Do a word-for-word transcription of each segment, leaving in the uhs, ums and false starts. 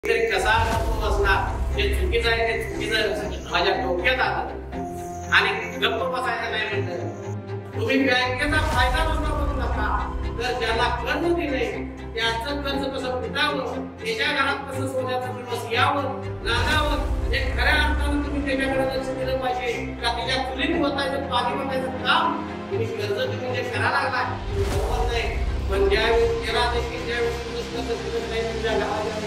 तरी कसा नको असणार जे चुकीचं आहे ते चुकीचं माझ्या डोक्यात आलं आणि गप्प बसायचं नाही म्हणलं। तुम्ही बँकेचा फायदा नसता करू नका, तर ज्याला कर्ज दिले त्याचं कर्ज कसं फिटावं, त्याच्या घरात कसं सोन्याचा दिवस यावं लागावं हे खऱ्या अर्थानं तुम्ही त्याच्याकडे लक्ष दिलं पाहिजे का त्याच्या चुलीत होतायचं पाणी होतायचं काम तुम्ही कर्ज तुम्ही जे करायला लागलाय बरोबर नाही। पण ज्यावेळेस केला देखील ज्यावेळेस कर्ज दिलं नाही तुमच्या घराच्या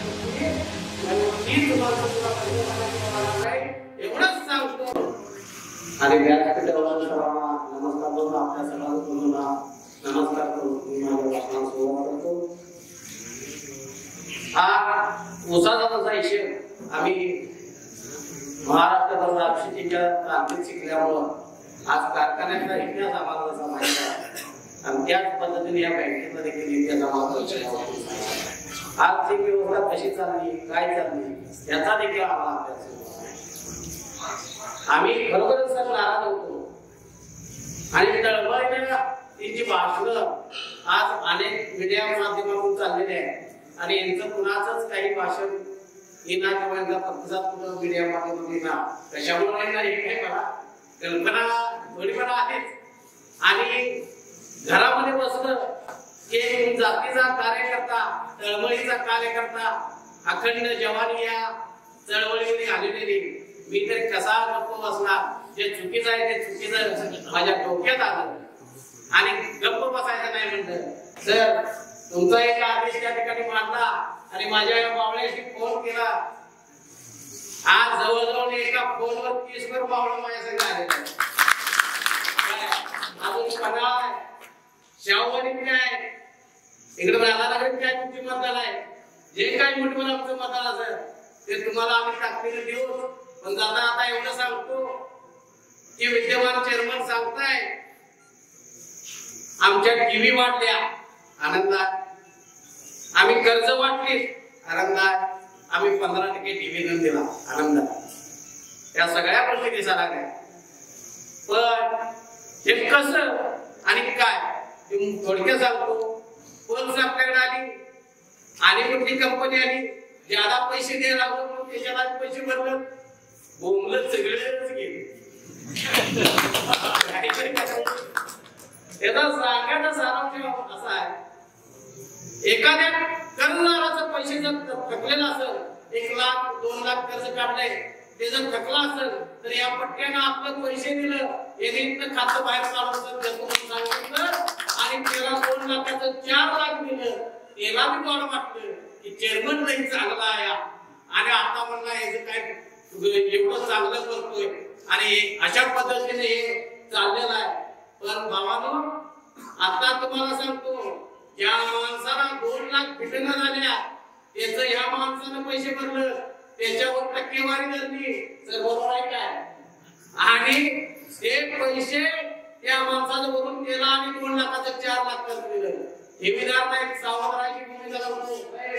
एवढंच सांगतो आणि व्यासपीठावर सर्वांना नमस्कार करून आपल्या सर्वांना नमस्कार करून माझ्या भाषणाला सुरुवात करतो। हा उसाचा तसा हिशेब आम्ही महाराष्ट्र राष्ट्रीच्या क्रांतीत शिकल्यामुळं आज कारखान्याचा इतिहास आम्हाला जसा माहिती आहे आणि त्याच पद्धतीने या बँकेचा देखील इतिहास आम्हाला आर्थिक व्यवस्था कशी चालली काय चालली याचा देखील आम्हाला अभ्यास आम्ही खरोखरच सर नाराज होतो आणि तळमळीने त्यांची भाषणं आज अनेक मीडिया माध्यमातून चाललेले आहेत आणि यांचं कुणाचंच काही भाषण येणार किंवा यांचा प्रतिसाद कुठं मीडिया माध्यमातून येणार कशामुळे येणार हे काही मला कल्पना थोडीपणा आहेच आणि घरामध्ये बसलं की जातीचा कार्यकर्ता चळवळीचा कार्यकर्ता अखंड जवानी या चळवळीमध्ये आलेली मी तर कसा गप्प बसणार जे चुकीचं आहे ते चुकीचं माझ्या डोक्यात आलं आणि गप्प बसायचं नाही म्हणलं। सर तुमचा एक आदेश त्या ठिकाणी मांडला आणि माझ्या या बावळ्याशी फोन केला। आज जवळजवळ एका फोनवर तीस वर बावळं माझ्या संग आलेलं अजून पन्हाळा आहे शाहूवाडी आहे इकडे राधानगरीत काय तुमची मतदान आहे जे काही मोठं आमचं मतदान असेल ते तुम्हाला आम्ही ताकदीने देऊ। पण दादा आता एवढं सांगतो की विद्यमान चेअरमन सांगताय आमच्या टीव्ही वाटल्या आनंदात, आम्ही कर्ज वाटली आनंदात, आम्ही पंधरा टक्के टीव्ही घेऊन दिला आनंदात। या सगळ्या गोष्टी दिसायला लागल्या पण हे कसं आणि काय थोडक्यात सांगतो। पल्स आपल्याकडे आली आणि कुठली कंपनी आली ज्यादा पैसे द्यायला लागलो म्हणून त्याच्याला पैसे भरलं बोंबलं सगळेच गेले। याचा सांगायचा सारांश असा आहे एखाद्या कर्जदाराचं पैसे जर थकलेलं असेल एक लाख दोन लाख कर्ज काढलंय ते जर थकला असेल तर या पट्ट्यानं आपलं पैसे दिलं याने खातं बाहेर काढून सांगितलं आणि त्याला दोन लाखाचं चार लाख दिलं त्याला बी गोड वाटलं की चेअरमन नाही चांगला आहे आणि आता म्हणला याचं काय एवढं चांगलं करतोय आणि अशा पद्धतीने हे चाललेलं आहे। पण भावानो आता तुम्हाला सांगतो ज्या माणसाला दोन लाख फिटणं झाल्या त्याचं ह्या माणसानं पैसे भरलं त्याच्यावर टक्केवारी धरली तर बरोबर आहे काय आणि ते पैसे त्या माणसाचं भरून केला आणि दोन लाखाचं चार लाख कर्ज दिलं। ठेवीदार नाही सावकाराची भूमिका होतो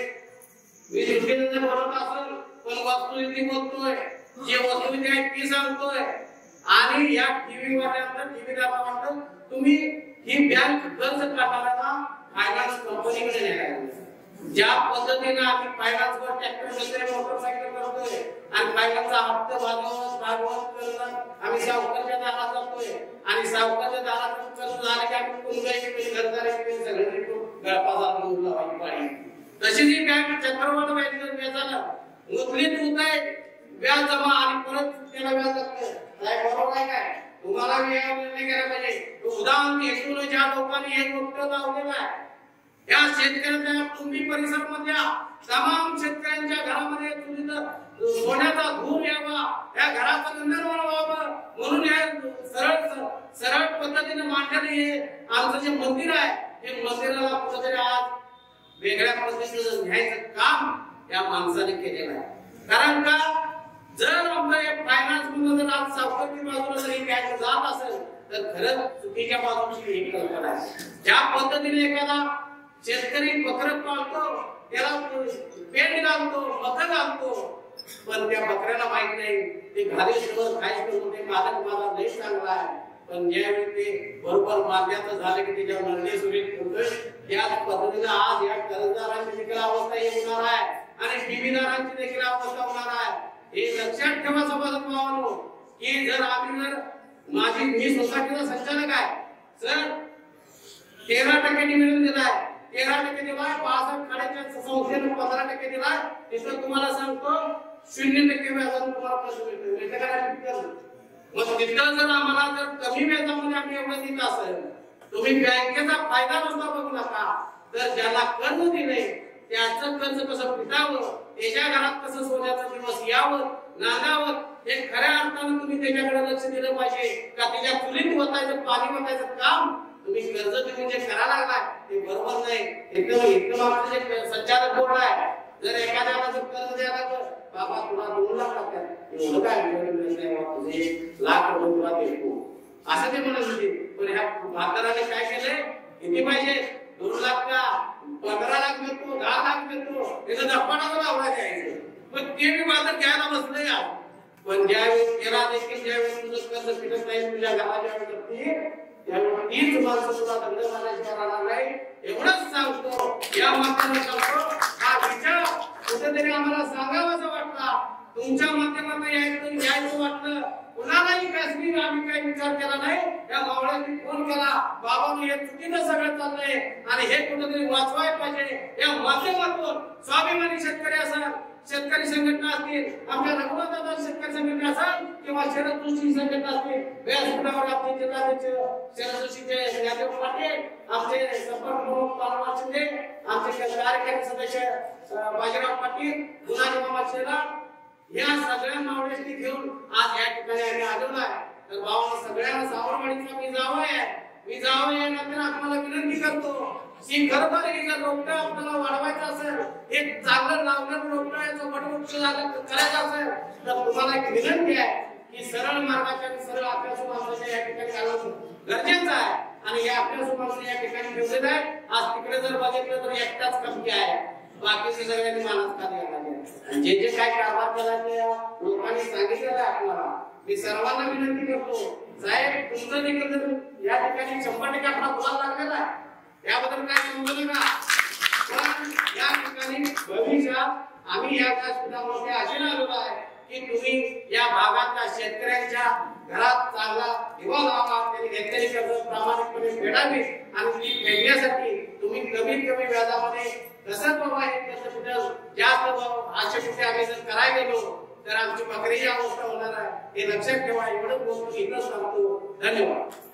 मी चुकीचं जर बोलत असेल पण वस्तुस्थिती बोलतोय जे वस्तुस्थिती आहे ती सांगतोय आणि या टीव्ही वाल्यांना ठेवीदाराला म्हणतो तुम्ही ही बँक कर्ज काढणाऱ्यांना फायनान्स कंपनीकडे न्यायला ज्या पद्धतीने आम्ही फायनान्स वर ट्रॅक्टर वगैरे मोटरसायकल करतोय आणि फायनान्सचा हप्ता भागवत भागवत करत आम्ही सावकारच्या दारात जातोय आणि सावकारच्या दारात कर्ज झाले की आम्ही कुंगाई घरदारी सगळे गळपासात दूर लावायची पाळी तशी जी बँक चक्रवाढ व्याज व्याजाला मुद्रित होत आहे व्याज जमा आणि परत त्याला व्याज लागतं काय बरोबर आहे काय तुम्हाला व्याज निर्णय केला पाहिजे। उदाहरण घेऊन ज्या लोकांनी हे गोष्ट लावलेलं आहे या शेतकऱ्यांच्या कुंभी परिसर मधल्या तमाम शेतकऱ्यांच्या घरामध्ये तुम्ही सोन्याचा धूर यावा या घराचं नंदनवन व्हावं म्हणून हे सरळ सरळ पद्धतीने मांडलेलं हे आमचं जे मंदिर आहे हे मंदिराला कुठेतरी आज वेगळ्या पद्धतीने न्यायचं काम या माणसाने केलेलं आहे। कारण का जर आमचं फायनान्स म्हणून जर आज सावकारची बाजूला जर ही बँक जात असेल तर खरंच चुकीच्या बाजूची ही कल्पना आहे। ज्या पद्धतीने एखादा शेतकरी बकरं पाळतो त्याला पेंड घालतो मक घालतो पण त्या बकऱ्याला माहित नाही ते घालेश्वर खायचं ते मालक माझा लय चांगला आहे पण ज्यावेळी ते बरोबर मार्गाचं झालं की त्याच्यावर नंदी सुरेश होतोय त्याच पद्धतीने आज या कर्जदारांची देखील अवस्था येणार आहे। आणि ठेवीदारांची देखील अवस्था होणार आहे। हे लक्षात ठेवा सभासद भावांनो की जर आम्ही जर माझी मी सोसायटीचा संचालक आहे सर तेरा टक्के डिव्हिडंड दिलाय, तेरा टक्के दिलाय, पासष्ट खाड्याच्या संस्थेने पंधरा टक्के दिलाय, तिथं तुम्हाला सांगतो शून्य टक्के व्याजाने तुम्हाला कर्ज मिळतं। म्हणजे काय मग तिथं जर आम्हाला जर कमी व्याजामध्ये आम्ही एवढं दिलं असेल तुम्ही बँकेचा फायदा नुसता बघू नका, तर ज्याला कर्ज दिले त्याचं कर्ज कसं फिटावं, त्याच्या घरात कसं सोन्याचा दिवस यावं नांदावं हे खऱ्या अर्थानं तुम्ही त्याच्याकडे लक्ष दिलं पाहिजे का त्याच्या चुलीत वतायचं पाणी वतायचं काम तुम्ही कर्ज देऊन जे करायला लागलाय ते बरोबर नाही। एकदम एकदम आपलं जे संचालक बोर्ड आहे जर एखाद्याला जर कर्ज द्यायला तर बाबा तुला दोन लाख लागतात एवढं काय तुझे लाख रुपये तुला देतो असं ते म्हणत होते। पण ह्या म्हाताराने काय केलंय किती पाहिजे दोन लाख का पंधरा लाख मिळतो दहा लाख मिळतो त्याचा धप्पाटा लावला द्यायचं पण ते मी माझं घ्यायला बसलं या। पण ज्यावेळेस गेला देखील ज्यावेळेस तुझं कर्ज फिटत नाही तुझ्या घराच्या वेळेस त्यावेळी तीच माणसं तुला दंड मारायची राहणार नाही एवढंच सांगतो। या माध्यमातून सांगतो हा विचार कुठेतरी आम्हाला सांगावाचं वाटतं तुमच्या माध्यमातून यायचं यायचं वाटलं कुणालाही काश्मीर आम्ही काही विचार केला नाही। या मावळ्यांनी फोन केला बाबांनो हे चुकीचं सगळं चाललंय आणि हे कुठेतरी वाचवायला पाहिजे। या माध्यमातून स्वाभिमानी शेतकरी असेल शेतकरी संघटना असतील आमच्या रघुनाथदादा शेतकरी संघटना असेल किंवा शरद जोशी संघटना असतील व्यासपीठावर आपले जिल्हाध्यक्ष शरद जोशीचे यादव पाटील आमचे संपर्क प्रमुख पालवार शिंदे आमचे कार्यकारी सदस्य बाजीराव पाटील गुलाजी मामा शेला या सगळ्या मावळ्यांनी घेऊन आज या ठिकाणी आम्ही आलेलो आहे। तर भावांनो सगळ्यांना सावरवाडीचा मी जावं आहे मी जावं आहे नंतर आपल्याला विनंती करतो की खरोखर हे जर रोपटं आपल्याला वाढवायचं असेल एक चांगलं लावणार रोपटं याचं वटवृक्ष झालं करायचं असेल तर तुम्हाला एक विनंती आहे की सरळ मार्गाच्या सरळ अभ्यासू माणसाच्या या ठिकाणी आलं गरजेचं आहे आणि हे अभ्यासू माणसं या ठिकाणी ठेवलेलं आहे। आज तिकडे जर बघितलं तर एकटाच कमी आहे बाकीचे सगळ्यांनी मानस खाली आला जे जे काय कारभार केला ते लोकांनी सांगितलेलं आहे आपल्याला। मी सर्वांना विनंती करतो साहेब तुमचं देखील जर या ठिकाणी शंभर टक्के आपला गुलाल लागलेला आहे याबद्दल काय समजू नका पण या ठिकाणी भविष्यात आम्ही या व्यासपीठामध्ये असे आलेलो आहे की तुम्ही या भागातल्या शेतकऱ्यांच्या घरात चांगला दिवा लावा त्यांनी घेतलेली कर्ज प्रामाणिकपणे फेडावी आणि ती फेडण्यासाठी तुम्ही कमीत कमी व्याजामध्ये कसं बाबा हे कर्ज फिटल जास्त असे कुठे आम्ही जर करायला गेलो तर आमची बकरीची अवस्था होणार आहे हे लक्षात ठेवा। एवढंच बोलतो इथंच सांगतो धन्यवाद।